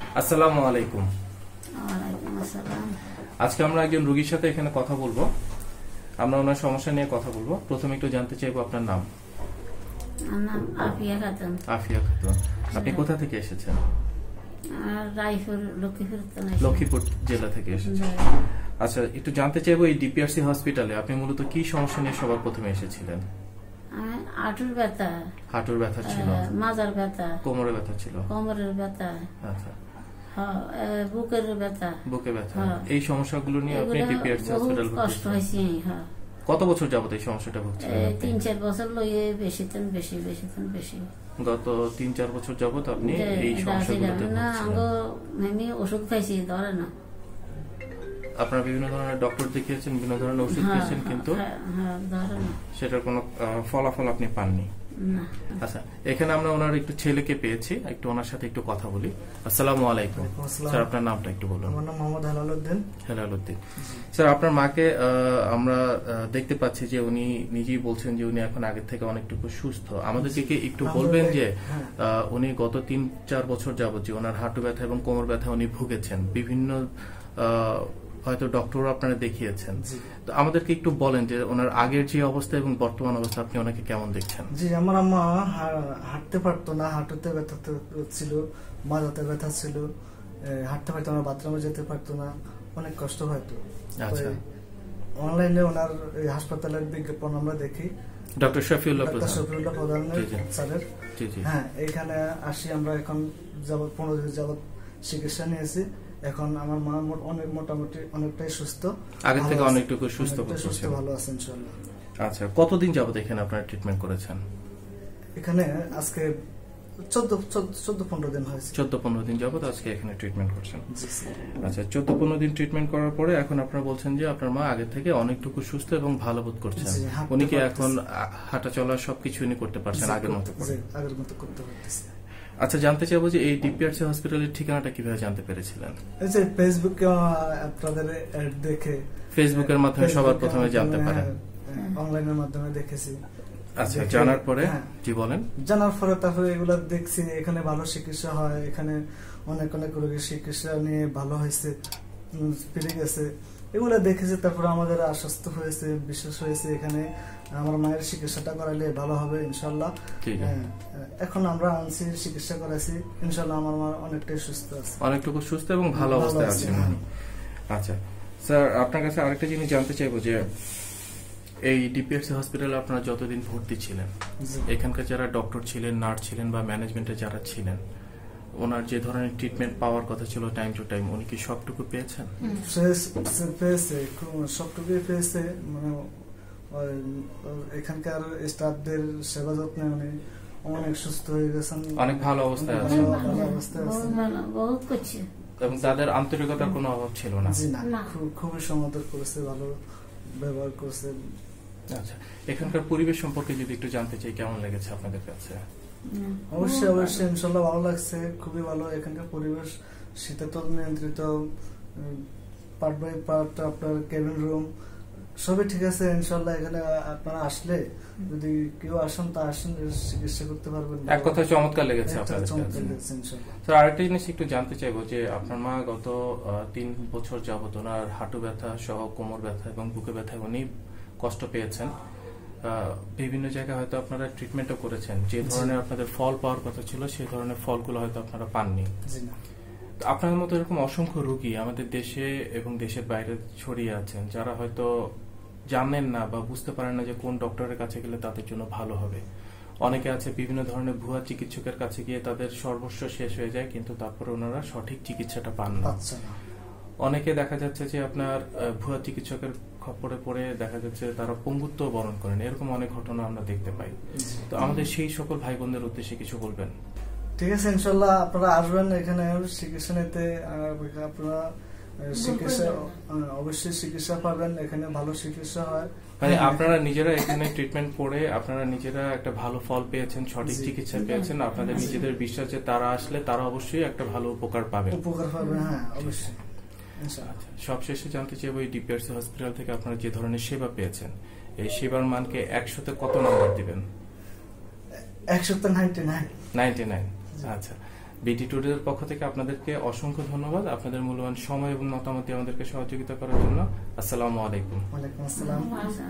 আসসালামু আলাইকুম। ওয়ালাইকুম আসসালাম। আজকে আমরা একজন রোগীর সাথে এখানে কথা বলবো। আমরা ওনার সমস্যা নিয়ে কথা বলবো। প্রথমে একটু জানতে চাইবো আপনার নাম। আমার নাম আফিয়া খাতুন। আফিয়া খাতুন, আপনি কোথা থেকে এসেছেন? রায়পুর, লক্ষ্মীপুর জেলা থেকে এসেছেন। আচ্ছা, একটু জানতে চাইবো এই ডিপিআরসি হসপিটালে আপনি মূলত কি সমস্যা নিয়ে সবার প্রথমে এসেছিলেন? হাঁটুর ব্যথা। হাঁটুর ব্যথা ছিল, মাজার ব্যথা, কোমরে ব্যথা ছিল, কোমরের ব্যথা, আচ্ছা, বুকের ব্যথা, বুকে ব্যথা। এই সমস্যাগুলো নিয়ে আপনি ডিপিআরসি হসপিটাল কষ্ট হয়েছে। কত বছর যাবত এই সমস্যাটা ভুগছিলেন? 3-4 বছর লইয়ে বেশি বেশি। গত 3-4 বছর যাবত আপনি এই সমস্যাগুলোতে ভুগছিলেন। ওষুধ খাইছি, ধরে না। আপনারা বিভিন্ন ধরনের ডক্টর দেখিয়েছেন, বিভিন্ন ধরনের ওষুধ খেয়েছেন, কিন্তু সেটার কোনো ফলাফল আপনি পাননি। আচ্ছা, এখানে আমরা ওনার একটু ছেলেকে পেয়েছি, একটু ওনার সাথে একটু কথা বলি। আসসালামু আলাইকুম স্যার, আপনার নামটা একটু বলুন। আমার নাম মোহাম্মদ হেলালউদ্দিন। হেলালউদ্দিন স্যার, আপনার মাকে আমরা দেখতে পাচ্ছি যে উনি নিজেই বলছেন যে উনি এখন আগের থেকে অনেকটুকু সুস্থ। আমাদেরকে কি একটু বলবেন যে উনি গত 3-4 বছর যাবত যে ওনার হাঁটু ব্যথা এবং কোমর ব্যথা উনি ভুগেছেন, বিভিন্ন হয়তো ডক্টর আপনারা দেখিয়েছেন, তো আমাদেরকে একটু বলেন যে ওনার আগের যে অবস্থা এবং বর্তমান অবস্থা আপনি ওনাকে কেমন দেখছেন? জি, আমার আম্মা হাঁটতে পারতো না, হাঁটুতে ব্যথা ছিল, মাথাতে ব্যথা ছিল, হাঁটতে পারতো না, বাথরুমে যেতে পারতো না, অনেক কষ্ট হয়তো। আচ্ছা, অনলাইনে ওনার হাসপাতালের বিজ্ঞাপন আমরা দেখি, ডক্টর শফিউল্লাহ প্রধান স্যারের। হ্যাঁ, এখানে আসি আমরা, এখন 15 দিন যাবত চিকিৎসা নিয়েছি। এখন আমার মা মোটামুটি অনেকটাই সুস্থ, আগের থেকে অনেকটুকু সুস্থ, ভালো আছেন ইনশাআল্লাহ। আচ্ছা, কতদিন যাবত এখানে আপনারা ট্রিটমেন্ট করেছেন? এখানে আজকে 14-15 দিন হয়েছে। 14-15 দিন যাবত আজকে এখানে ট্রিটমেন্ট করছেন। আচ্ছা, 14-15 দিন ট্রিটমেন্ট করার পরে এখন আপনারা বলছেন যে আপনার মা আগের থেকে অনেকটুকু সুস্থ এবং ভালো বোধ করছেন। উনি কি এখন হাঁটা চলা সবকিছু উনি করতে পারছেন আগের মতো? আগের মতো করতে পারতেছে। আচ্ছা, জানতে চাইবো যে এই ডিপিআরসি হসপিটালের ঠিকানাটা কিভাবে জানতে পেরেছিলেন? এই যে ফেসবুকে আপনাদের অ্যাড দেখে, ফেসবুকের মাধ্যমে সবার প্রথমে জানতে পারেন, অনলাইনের মাধ্যমে দেখেছি। আচ্ছা, জানার পরে কি বলেন? জানার পরে তারপরে এগুলা দেখছি, এখানে ভালো চিকিৎসা হয়, এখানে অনেক রোগীর চিকিৎসা নিয়ে ভালো হয়েছে, ফিরে গেছে, এগুলা দেখেছি। তারপরে আমাদের আশ্বস্ত হয়েছে, বিশ্বাস হয়েছে এখানে আমার মায়ের চিকিৎসাটা করাইলে ভালো হবে ইনশাল্লাহ। এখন আমরা আনছি, চিকিৎসা করাইছি, ইনশাল্লাহ আমার মা অনেকটাই সুস্থ আছে, অনেকটুকু সুস্থ এবং ভালো অবস্থায় আছেন। আচ্ছা স্যার, আপনার কাছে আরেকটা জিনিস জানতে চাইবো যে এই ডিপিআরসি হসপিটালে আপনারা যতদিন ভর্তি ছিলেন, এখানকার যারা ডক্টর ছিলেন, নার্স ছিলেন বা ম্যানেজমেন্টে যারা ছিলেন, ওনার যে ধরনের ট্রিটমেন্ট পাওয়ার কথা ছিল টাইম টু টাইম, উনি কি সবটুকু পেয়েছেন? পেয়েছে, সবটুকুই পেয়েছে। মানে এখানকার স্টাফদের সেবা যত্নে উনি অনেক সুস্থ হয়ে গেছেন, অনেক ভালো অবস্থায় আছেন, এবং তাদের আন্তরিকতার কোনো অভাব ছিল না। খুবই সমাদর করেছে, ভালো ব্যবহার করেছে। আচ্ছা, এখানকার পরিবেশ সম্পর্কে যদি একটু জানতে চাই, কেমন লেগেছে আপনাদের কাছে? অবশ্যই ইনশাল্লাহ ভালো লাগছে, খুবই ভালো। এখানকার পরিবেশ শীতাতপ নিয়ন্ত্রিত, পার্ট বাই পার্ট আপনার কেবিন রুম সবই ঠিক আছে ইনশাল্লাহ। এখানে আপনারা আসলে, যদি কেউ আসেন তা আসেন, চিকিৎসা করতে পারবেন। এক কথা চমৎকার লেগেছে আপনাদের কাছে। স্যার, আরেকটা জিনিস একটু জানতে চাইবো যে আপনার মা গত 3 বছর যাবত ওনার হাঁটু ব্যথা সহ কোমর ব্যথা এবং বুকে ব্যথা উনি কষ্ট পেয়েছেন। বিভিন্ন জায়গায় হয়তো আপনারা ট্রিটমেন্টও করেছেন, যে ধরনের আপনাদের ফল পাওয়ার কথা ছিল সেই ধরনের ফলগুলো হয়তো আপনারা পাননি। আপনার মতো এরকম অসংখ্য রোগী আমাদের দেশে এবং দেশের বাইরে ছড়িয়ে আছেন, যারা হয়তো জানেন না বা বুঝতে পারেন না যে কোন ডক্টরের কাছে গেলে তাদের জন্য ভালো হবে। অনেকে আছে বিভিন্ন ধরনের ভুয়া চিকিৎসকের কাছে গিয়ে তাদের সর্বস্ব শেষ হয়ে যায়, কিন্তু তারপরে ওনারা সঠিক চিকিৎসাটা পান না। অনেকে দেখা যাচ্ছে যে আপনার ভুয়া চিকিৎসকের খপ্পরে পড়ে দেখা যাচ্ছে তারা পঙ্গুত্ব বরণ করেন, এরকম অনেক ঘটনা আমরা দেখতে পাই। তো আমাদের সেই সকল ভাই বোনদের উদ্দেশ্যে কিছু বলবেন? ঠিক আছে, ইনশাল্লাহ আপনারা আসবেন এখানে চিকিৎসা নিতে, আপনারা চিকিৎসা অবশ্যই চিকিৎসা পাবেন, এখানে ভালো চিকিৎসা হয়। মানে আপনারা নিজেরা এখানে ট্রিটমেন্ট করে আপনারা নিজেরা একটা ভালো ফল পেয়েছেন, সঠিক চিকিৎসা পেয়েছেন, আপনাদের নিজেদের বিশ্বাস যে তারা আসলে তারা অবশ্যই একটা ভালো উপকার পাবে। হ্যাঁ, অবশ্যই। সবশেষে জানতে চাইবো, এই ডিপিআরসি হসপিটাল থেকে আপনারা যে ধরনের সেবা পেয়েছেন, এই সেবার মানকে 100-তে কত নম্বর দিবেন? 100-তে 99। আচ্ছা, বিটি টুডের পক্ষ থেকে আপনাদেরকে অসংখ্য ধন্যবাদ আপনাদের মূল্যবান সময় এবং মতামত দিয়ে আমাদেরকে সহযোগিতা করার জন্য। আসসালামু আলাইকুম। ওয়ালাইকুম আসসালাম।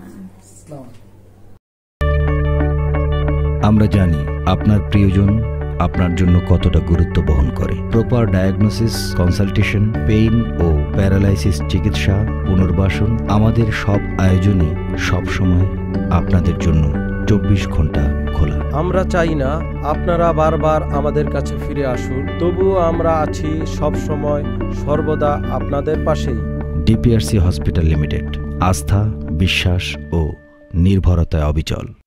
আমরা জানি আপনার প্রিয়জন আপনার জন্য কতটা গুরুত্ব বহন করে। প্রপার ডায়াগনোসিস, কনসালটেশন, পেইন ও প্যারালাইসিস চিকিৎসা, পুনর্বাসন, আমাদের সব আয়োজনই সবসময় আপনাদের জন্য 24 ঘন্টা খোলা। আমরা চাই না আপনারা বারবার আমাদের কাছে ফিরে আসুন, তবুও আমরা আছি সব সময় সর্বদা আপনাদের পাশেই। ডিপিআরসি হসপিটাল লিমিটেড, আস্থা, বিশ্বাস ও নির্ভরতায় অবিচল।